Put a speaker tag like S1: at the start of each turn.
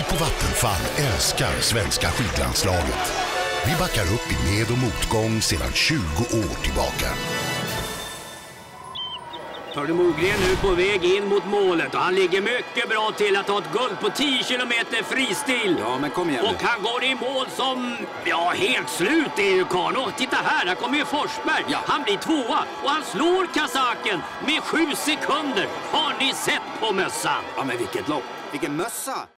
S1: Vi på Vattenfall älskar svenska skidlandslaget. Vi backar upp i med- och motgång sedan 20 år tillbaka.
S2: Törde Mogren nu på väg in mot målet och han ligger mycket bra till att ta ett guld på 10 kilometer fristil.
S3: Ja, men kom igen.
S2: Och han går i mål som, helt slut är ju Karno. Titta här kommer ju Forsberg.
S3: Ja.
S2: Han blir tvåa och han slår kasaken med 7 sekunder. Har ni sett på mössan?
S3: Ja, men vilket lopp. Vilken mössa!